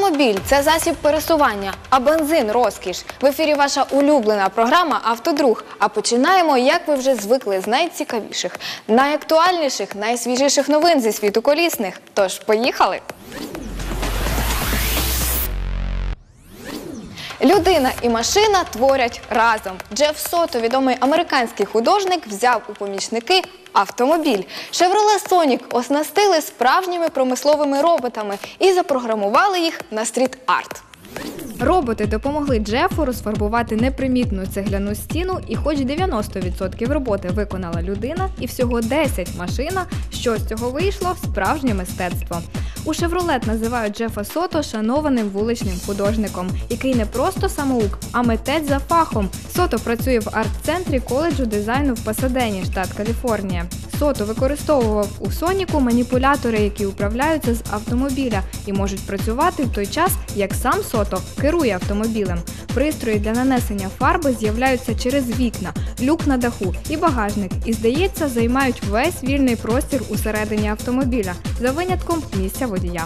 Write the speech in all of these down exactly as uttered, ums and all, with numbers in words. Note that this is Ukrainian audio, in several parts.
Автомобіль – це засіб пересування, а бензин – розкіш. В ефірі ваша улюблена програма «Автодруг». А починаємо, як ви вже звикли, з найцікавіших, найактуальніших, найсвіжіших новин зі світу колісних. Тож, поїхали! Людина і машина творять разом. Джеф Сото, відомий американський художник, взяв у помічники автомобіль. Chevrolet Sonic оснастили справжніми промисловими роботами і запрограмували їх на стріт-арт. Роботи допомогли Джефу розфарбувати непримітну цегляну стіну, і хоч дев'яносто відсотків роботи виконала людина, і всього десять – машина, що з цього вийшло – справжнє мистецтво. У Chevrolet називають Джефа Сото шанованим вуличним художником, який не просто самоук, а митець за фахом. Сото працює в арт-центрі коледжу дизайну в Пасадені, штат Каліфорнія. Сото використовував у Соніку маніпулятори, які управляються з автомобіля і можуть працювати в той час, як сам Сото керує автомобілем. Пристрої для нанесення фарби з'являються через вікна, люк на даху і багажник і, здається, займають весь вільний простір усередині автомобіля, за винятком місця водія.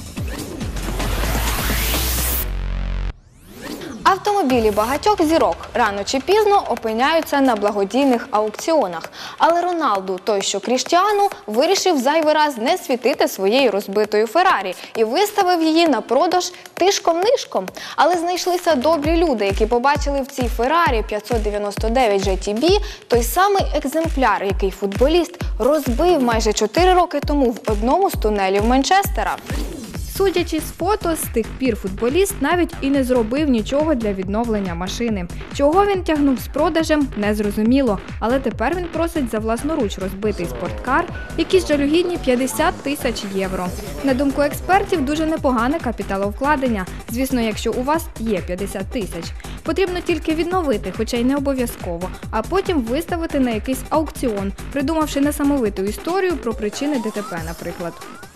Автомобілі багатьох зірок рано чи пізно опиняються на благодійних аукціонах. Але Роналду, той що Кріштіану, вирішив зайвий раз не світити своєю розбитою Феррарі і виставив її на продаж тишком-нишком. Але знайшлися добрі люди, які побачили в цій Феррарі п'ятсот дев'яносто дев'ять джі ті бі той самий екземпляр, який футболіст розбив майже чотири роки тому в одному з тунелів Манчестера. Судячи з фото, з тих пір футболіст навіть і не зробив нічого для відновлення машини. Чого він тягнув з продажем – незрозуміло, але тепер він просить за власноруч розбитий спорткар, якісь жалюгідні п'ятдесят тисяч євро. На думку експертів, дуже непогане капіталовкладення, звісно, якщо у вас є п'ятдесят тисяч. Потрібно тільки відновити, хоча й не обов'язково, а потім виставити на якийсь аукціон, придумавши несамовиту історію про причини ДТП, наприклад.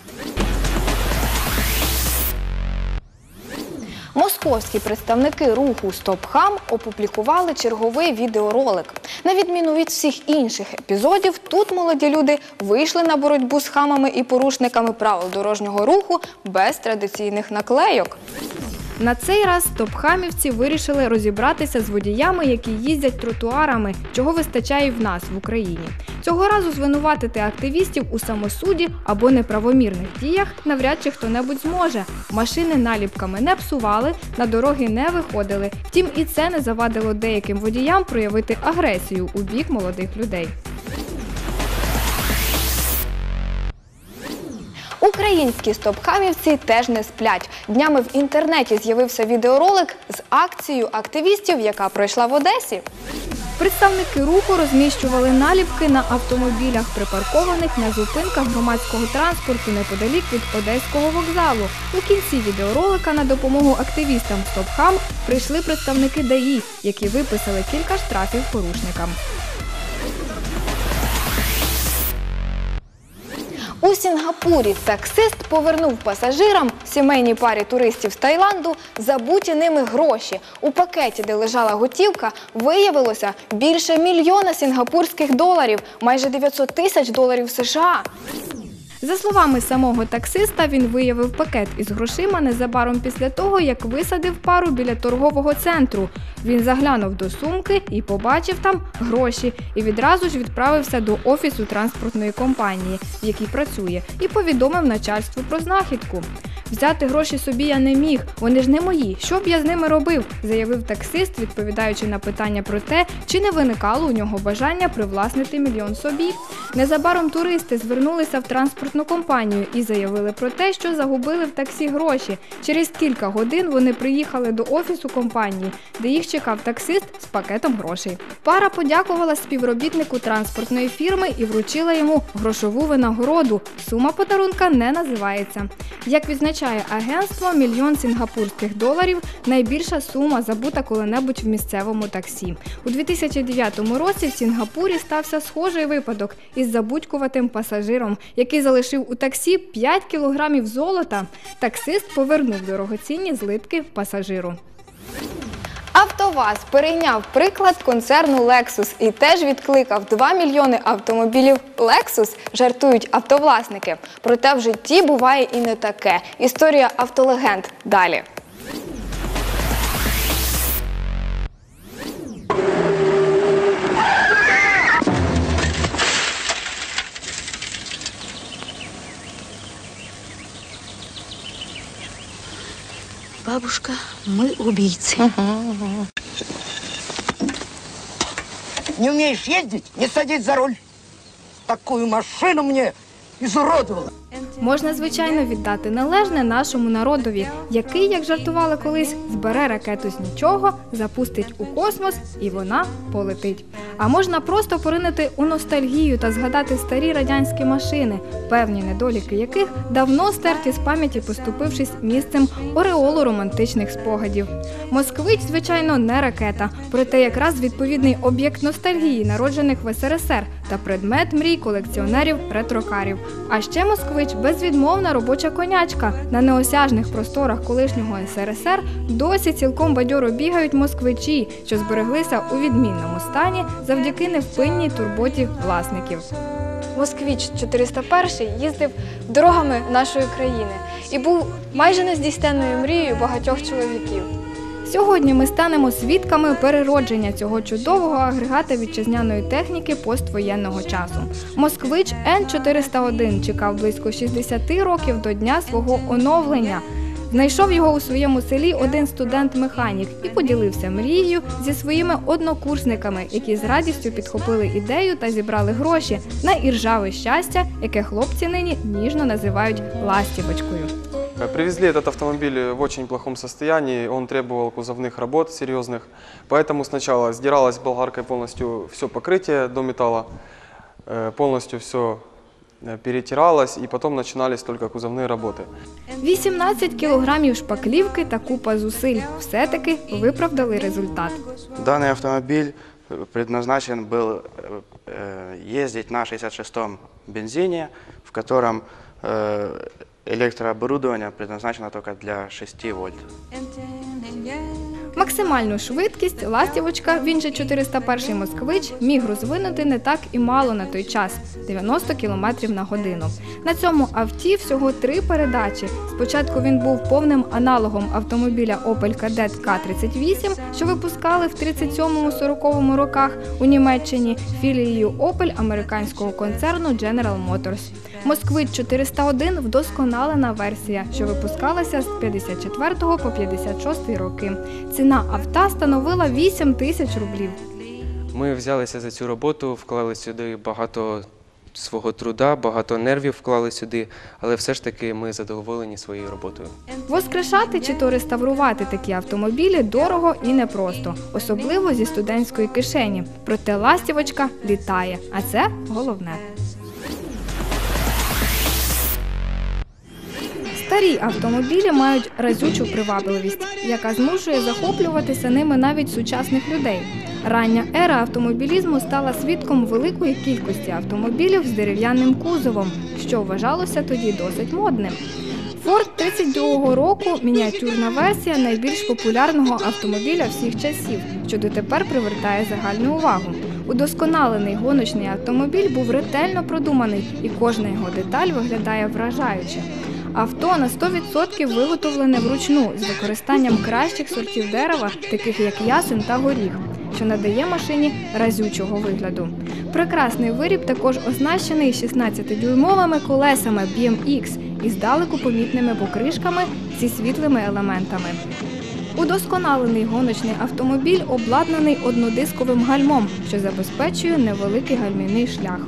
Московські представники руху «Стоп-хам» опублікували черговий відеоролик. На відміну від всіх інших епізодів, тут молоді люди вийшли на боротьбу з хамами і порушниками правил дорожнього руху без традиційних наклейок. На цей раз стоп-хамівці вирішили розібратися з водіями, які їздять тротуарами, чого вистачає і в нас, в Україні. Цього разу звинуватити активістів у самосуді або неправомірних діях навряд чи хто-небудь зможе. Машини наліпками не псували, на дороги не виходили. Втім, і це не завадило деяким водіям проявити агресію у бік молодих людей. Українські стоп-хамівці теж не сплять. Днями в інтернеті з'явився відеоролик з акцією активістів, яка пройшла в Одесі. Представники руху розміщували наліпки на автомобілях, припаркованих на зупинках громадського транспорту неподалік від Одеського вокзалу. У кінці відеоролика на допомогу активістам стоп-хам прийшли представники ДАІ, які виписали кілька штрафів порушникам. У Сінгапурі таксист повернув пасажирам, сімейній парі туристів з Таїланду, забуті ними гроші. У пакеті, де лежала готівка, виявилося більше мільйона сінгапурських доларів, майже дев'ятсот тисяч доларів США. За словами самого таксиста, він виявив пакет із грошима незабаром після того, як висадив пару біля торгового центру. Він заглянув до сумки і побачив там гроші, і відразу ж відправився до офісу транспортної компанії, в якій працює, і повідомив начальству про знахідку. «Взяти гроші собі я не міг, вони ж не мої, що б я з ними робив?» – заявив таксист, відповідаючи на питання про те, чи не виникало у нього бажання привласнити мільйон собі. Незабаром туристи звернулися в транспортну компанію і заявили про те, що загубили в таксі гроші. Через кілька годин вони приїхали до офісу компанії, де їх чекав таксист з пакетом грошей. Пара подякувала співробітнику транспортної фірми і вручила йому грошову винагороду. Сума подарунка не називається. Як відзначає агентство, мільйон сінгапурських доларів – найбільша сума, забута коли-небудь в місцевому таксі. У дві тисячі дев'ятому році в Сінгапурі стався схожий випадок із забудькуватим пасажиром, який залишив у таксі п'ять кілограмів золота. Таксист повернув дорогоцінні злитки пасажиру. АвтоВАЗ перейняв приклад концерну Lexus і теж відкликав два мільйони автомобілів Lexus, жартують автовласники. Проте в житті буває і не таке. Історія автолегенд далі. Бабушка, мы убийцы. Не умеешь ездить, не садись за руль. Такую машину мне изуродовала. Можна, звичайно, віддати належне нашому народові, який, як жартували колись, збере ракету з нічого, запустить у космос і вона полетить. А можна просто поринути у ностальгію та згадати старі радянські машини, певні недоліки яких давно стерті з пам'яті, поступившись місцем ореолу романтичних спогадів. Москвич, звичайно, не ракета, проте якраз відповідний об'єкт ностальгії, народжених в СРСР, та предмет мрій колекціонерів ретрокарів. А ще москвич – безвідмовна робоча конячка. На неосяжних просторах колишнього СРСР досі цілком бадьоро бігають москвичі, що збереглися у відмінному стані завдяки невпинній турботі власників. Москвич чотириста перший їздив дорогами нашої країни і був майже нездійсненною мрією багатьох чоловіків. Сьогодні ми станемо свідками переродження цього чудового агрегата вітчизняної техніки поствоєнного часу. Москвич Н чотириста один чекав близько шістдесят років до дня свого оновлення. Знайшов його у своєму селі один студент-механік і поділився мрією зі своїми однокурсниками, які з радістю підхопили ідею та зібрали гроші на іржаве щастя, яке хлопці нині ніжно називають ластівочкою. Привезли этот автомобиль в очень плохом состоянии, он требовал кузовных работ серьезных, поэтому сначала сдиралось болгаркой полностью все покрытие до металла, полностью все перетиралось, и потом начинались только кузовные работы. вісімнадцять кілограмів шпаклівки та купа зусиль все-таки виправдали результат. Данный автомобиль предназначен был ездить на шестьдесят шестом бензине, в котором электрооборудование предназначено только для шести вольт. Максимальну швидкість ластівочка, він же чотириста перший москвич, міг розвинути не так і мало на той час – дев'яносто кілометрів на годину. На цьому авті всього три передачі. Спочатку він був повним аналогом автомобіля Opel Kadett К тридцять вісім, що випускали в тридцять сьомому - сороковому роках у Німеччині філією Opel американського концерну General Motors. Москвич чотириста один – вдосконалена версія, що випускалася з п'ятдесят четвертого по п'ятдесят шостий роки. Ціна авто становила вісім тисяч рублів. Ми взялися за цю роботу, вклали сюди багато свого труда, багато нервів вклали сюди, але все ж таки ми задоволені своєю роботою. Воскрешати чи то реставрувати такі автомобілі дорого і непросто, особливо зі студентської кишені. Проте ластівочка літає, а це головне. Старі автомобілі мають разючу привабливість, яка змушує захоплюватися ними навіть сучасних людей. Рання ера автомобілізму стала свідком великої кількості автомобілів з дерев'яним кузовом, що вважалося тоді досить модним. Форд тридцять другого року – мініатюрна версія найбільш популярного автомобіля всіх часів, що дотепер привертає загальну увагу. Удосконалений гоночний автомобіль був ретельно продуманий, і кожна його деталь виглядає вражаюче. Авто на сто відсотків виготовлене вручну з використанням кращих сортів дерева, таких як ясен та горіх, що надає машині разючого вигляду. Прекрасний виріб також оснащений шістнадцятидюймовими колесами бі ем ікс із здалеку помітними покришками зі світлими елементами. Удосконалений гоночний автомобіль обладнаний однодисковим гальмом, що забезпечує невеликий гальмівний шлях.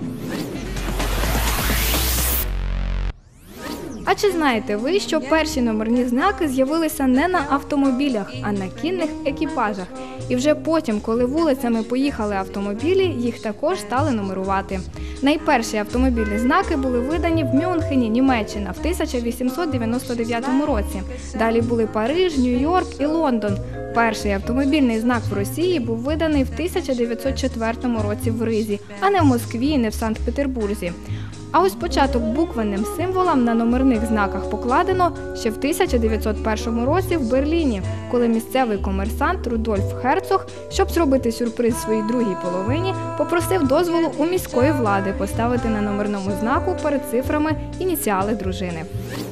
А чи знаєте ви, що перші номерні знаки з'явилися не на автомобілях, а на кінних екіпажах? І вже потім, коли вулицями поїхали автомобілі, їх також стали нумерувати. Найперші автомобільні знаки були видані в Мюнхені, Німеччина, в тисяча вісімсот дев'яносто дев'ятому році. Далі були Париж, Нью-Йорк і Лондон. Перший автомобільний знак в Росії був виданий в тисяча дев'ятсот четвертому році в Ризі, а не в Москві і не в Санкт-Петербурзі. А ось початок буквенним символам на номерних знаках покладено ще в тисяча дев'ятсот першому році в Берліні, коли місцевий комерсант Рудольф Герцог, щоб зробити сюрприз своїй другій половині, попросив дозволу у міської влади поставити на номерному знаку перед цифрами ініціали дружини.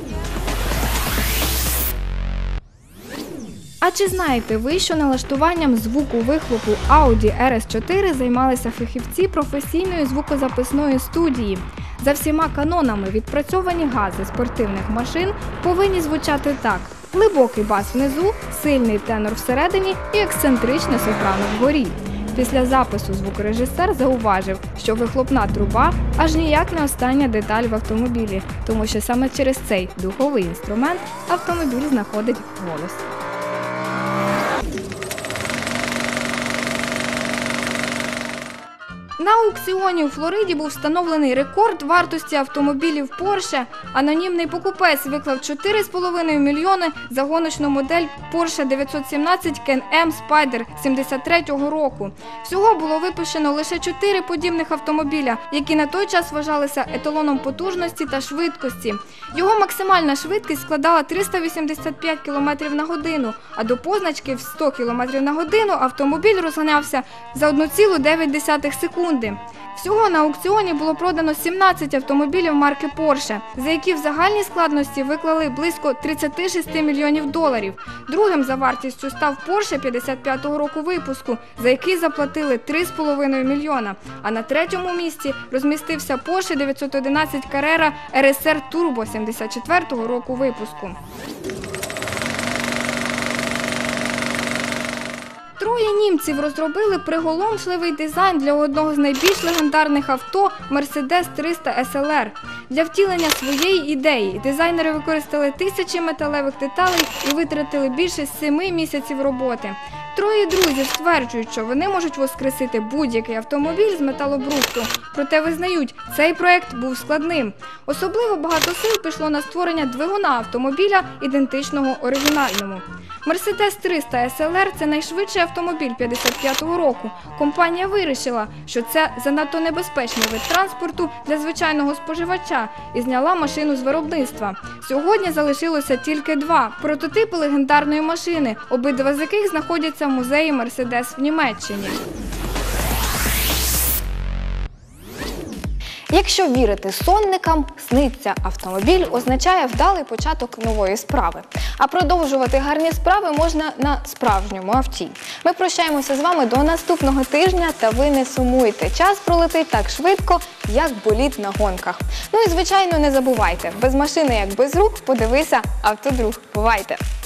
А чи знаєте ви, що налаштуванням звуку вихлопу Audi ар ес чотири займалися фахівці професійної звукозаписної студії? За всіма канонами відпрацьовані гази спортивних машин повинні звучати так: глибокий бас внизу, сильний тенор всередині і ексцентричне сопрано вгорі. Після запису звукорежисер зауважив, що вихлопна труба аж ніяк не остання деталь в автомобілі, тому що саме через цей духовий інструмент автомобіль знаходить голос. На аукціоні у Флориді був встановлений рекорд вартості автомобілів Porsche. Анонімний покупець виклав чотири з половиною мільйони за гоночну модель Porsche дев'ятсот сімнадцять Can-Am Spyder сімдесят третього року. Всього було випущено лише чотири подібних автомобіля, які на той час вважалися еталоном потужності та швидкості. Його максимальна швидкість складала триста вісімдесят п'ять кілометрів на годину, а до позначки в сто кілометрів на годину автомобіль розганявся за одну цілу дев'ять десятих секунди. Всього на аукціоні було продано сімнадцять автомобілів марки Porsche, за які в загальній складності виклали близько тридцять шість мільйонів доларів. Другим за вартістю став Porsche п'ятдесят п'ятого року випуску, за який заплатили три з половиною мільйона. А на третьому місці розмістився Porsche дев'ятсот одинадцять Carrera ар ес ар Turbo сімдесят четвертого року випуску. Троє німців розробили приголомшливий дизайн для одного з найбільш легендарних авто Mercedes триста ес ел ар. Для втілення своєї ідеї дизайнери використали тисячі металевих деталей і витратили більше семи місяців роботи. Троє друзів стверджують, що вони можуть воскресити будь-який автомобіль з металобрухту. Проте визнають, цей проект був складним. Особливо багато сил пішло на створення двигуна автомобіля, ідентичного оригінальному. Mercedes триста ес ел ар – це найшвидший автомобіль п'ятдесят п'ятого року. Компанія вирішила, що це занадто небезпечний вид транспорту для звичайного споживача і зняла машину з виробництва. Сьогодні залишилося тільки два прототипи легендарної машини, обидва з яких знаходяться в музеї Mercedes в Німеччині. Якщо вірити сонникам, сниться автомобіль означає вдалий початок нової справи. А продовжувати гарні справи можна на справжньому авті. Ми прощаємося з вами до наступного тижня, та ви не сумуйте. Час пролетить так швидко, як болід на гонках. Ну і, звичайно, не забувайте, без машини як без рук, подивися «Автодруг». Бувайте!